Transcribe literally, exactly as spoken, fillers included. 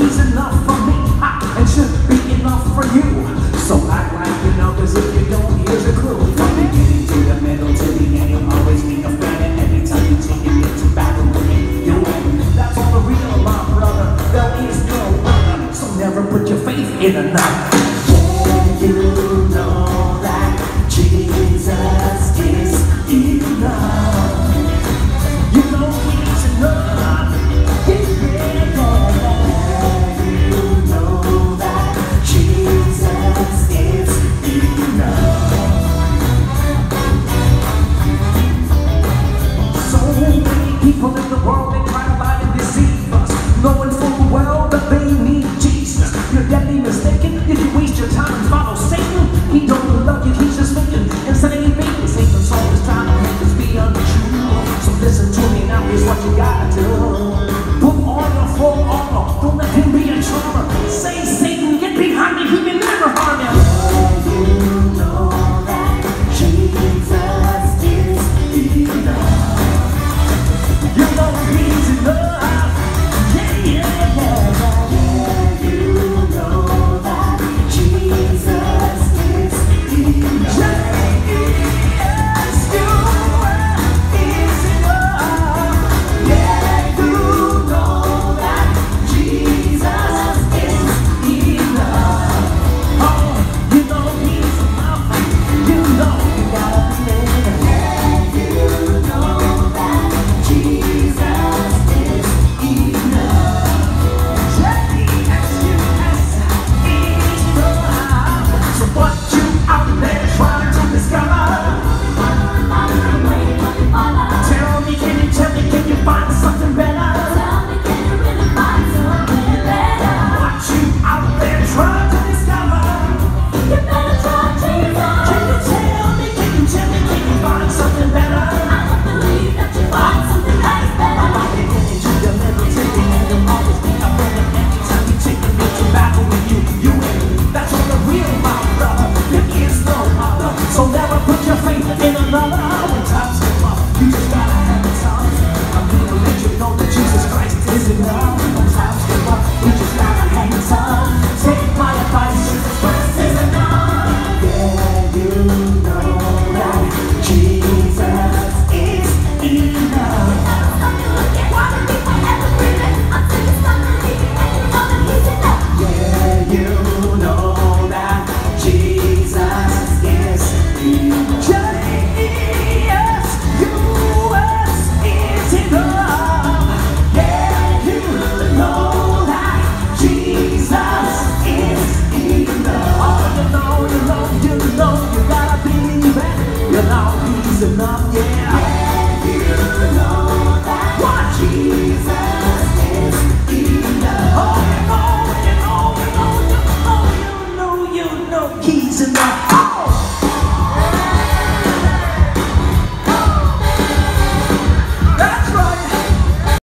is enough for me, ha, and should be enough for you. So act like you know, cause if you don't, here's a clue. From beginning to the middle to the end, you'll always need a friend. And every time you take it into battle with me, you win. That's all the real, my brother. There is no other. So never put your faith in another.